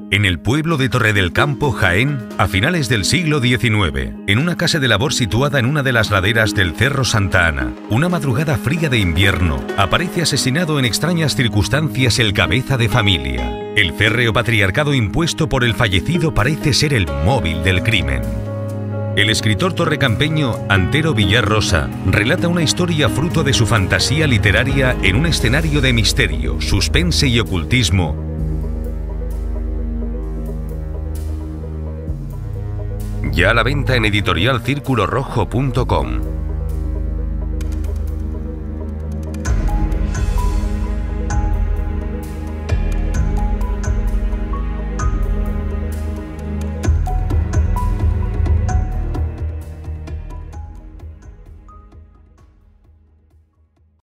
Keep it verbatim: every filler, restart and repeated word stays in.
En el pueblo de Torre del Campo, Jaén, a finales del siglo diecinueve, en una casa de labor situada en una de las laderas del Cerro Santa Ana, una madrugada fría de invierno, aparece asesinado en extrañas circunstancias el cabeza de familia. El férreo patriarcado impuesto por el fallecido parece ser el móvil del crimen. El escritor torrecampeño Antero Villarrosa relata una historia fruto de su fantasía literaria en un escenario de misterio, suspense y ocultismo. Ya a la venta en editorial círculo rojo punto com.